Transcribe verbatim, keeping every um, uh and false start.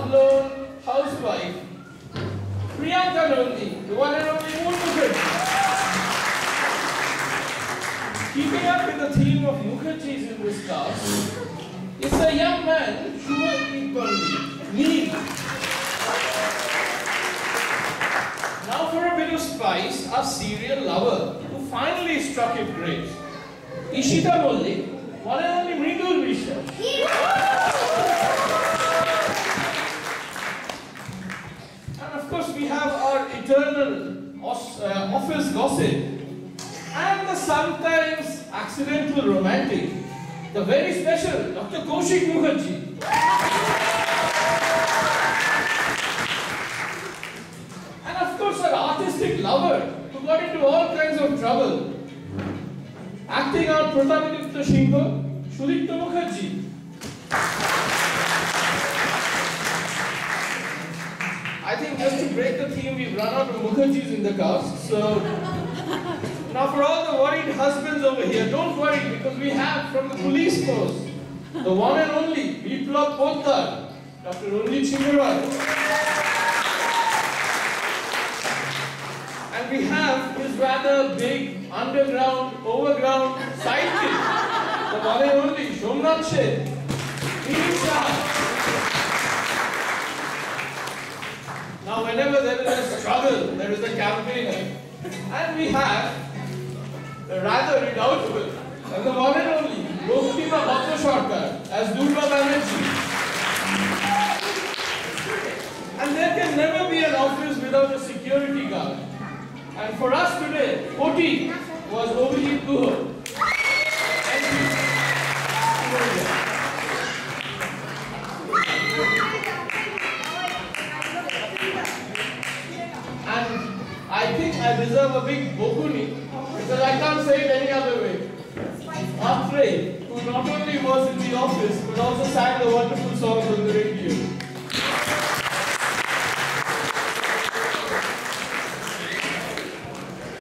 half-blown housewife, Priyanka Nandi, the one and only Moon Mukherjee. Keeping up with the theme of Mukherjees in this cast, is a young man, Shubhadeep Pandit, Neil. Now for a bit of spice, our serial lover, who finally struck it great. Ishita Mollik, one and only Mridul Mishra. And of course we have our eternal uh, office gossip and the sometimes accidental romantic, the very special Doctor Kaushik Mukherjee. And of course our artistic lover who got into all kinds of trouble, acting out protagonist Shingo, Sudipta Mukherjee. I think just to break the theme, we've run out of Mukherjees in the cast. So now for all the worried husbands over here, don't worry, because we have from the police force, the one and only Biplab Poddar, Doctor Ranjit Chingarwal. And we have his rather big, underground, overground sidekick, the one and only Shomnath Seth. Now whenever there is a struggle, there is a campaigner. And we have the rather redoubtable and the one and only Rohtima Bhattacharya as Durga Banerjee. And there can never be an office without a security guard. And for us today, Poti was Abhijit Guha. Thank you. And I think I deserve a big bokuni, because I can't say it any other way. Atre, who not only was in the office, but also sang the wonderful songs on the